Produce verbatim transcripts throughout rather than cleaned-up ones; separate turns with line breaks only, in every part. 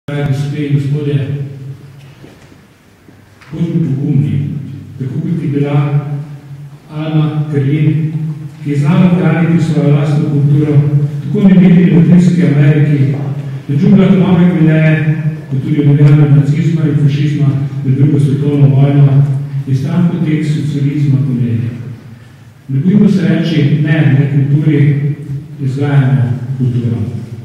Gospe in gospodje, bodimo pogumni, tako kot je bila Alma Karlin, ki je znala braniti svojo lastno kulturo, tako ne vidi v Latinski Ameriki, v džunglah Nove Gvineje, kot tudi v nevarnem nacizma in fašizma med drugo svetovno vojno, je stran potek socializma pomeni. Ne bojimo se reči ne, ne kulturi, izgajamo kulturo.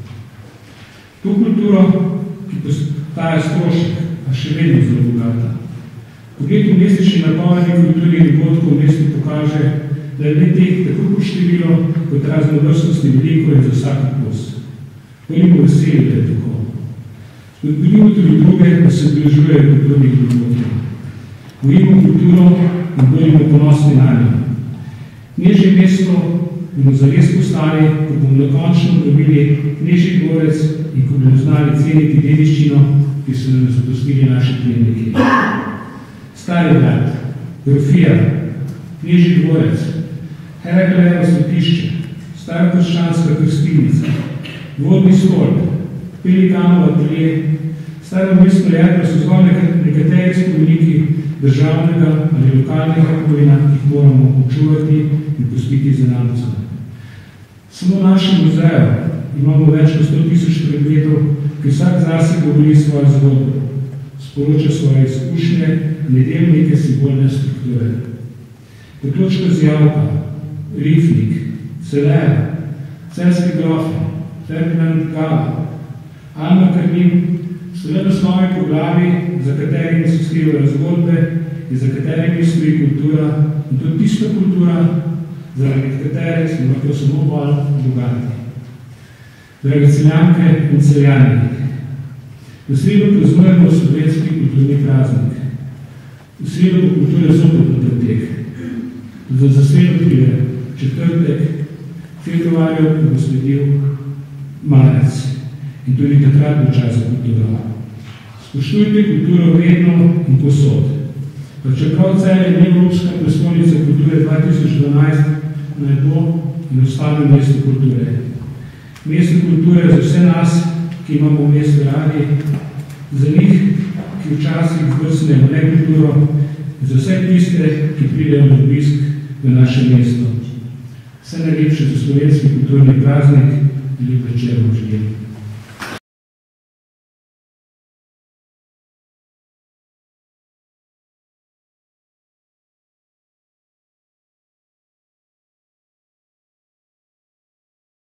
To kulturo, ki postaja strošek, a še vedno zelo bogata. Pogled v mesečni napovedi kulturi in dogodkov v mestu pokaže, da je teh tako kot število, kot raznovrstnosti veliko in za vsak kos. Bodimo veseli, da je tako. Spodbudimo tudi druge, da se obeležujejo kulturnih dogodkov. Bojimo kulturo in bodimo ponosni na njo. Knežje mesto bomo zares postali, ko bomo dokončno dobili Knežji dvorec in ko bomo znali ceniti dediščino, ki so nam zadostili naši predniki. Stari grad, grofija, Knežji dvorec, Heraklejevo svetišče, starokrščanska krstilnica, vodni stolp, Pelikanov atelje, staro mesto jedro so zgolj nekateri spomeniki državnega ali lokalnega pomena, ki jih moramo učuvati in pustiti zanamcem. Samo v našem muzeju imamo več kot sto tisoč predmetov, ki vsak zase govori svojo zgodbo, sporoča svoje izkušnje in je del neke simbolne strukture. Potočka Zjavka, Rifnik, Celera, Celjski grofe, Ferdinand Gala, Alma Karlin so le osnovi poglavi, za katerimi se skrivajo zgodbe in za katerimi stoji kultura in to tista kultura, zaradi katere smo lahko samo bolj bogati. Drage Celjanke in Celjani, v sredo praznujemo slovenski kulturni praznik. V sredo bo kultura zopet na preteh. Za sredo pride četrtek, februarju bo sledil marec in tudi takrat bo čas za kulturo. Spoštujte kulturo vedno in posod. Pa čeprav Celje ni evropska prestolnica kulture dva tisoč dvanajst, naj bo in ostane mesto kulture. Mesto kulture za vse nas, ki imamo mesto radi, za njih, ki včasih vrsnejo ne kulturo, za vse tiste, ki pridejo na obisk v naše mesto. Vse najlepše za slovenski kulturni praznik in lep večer v življenju.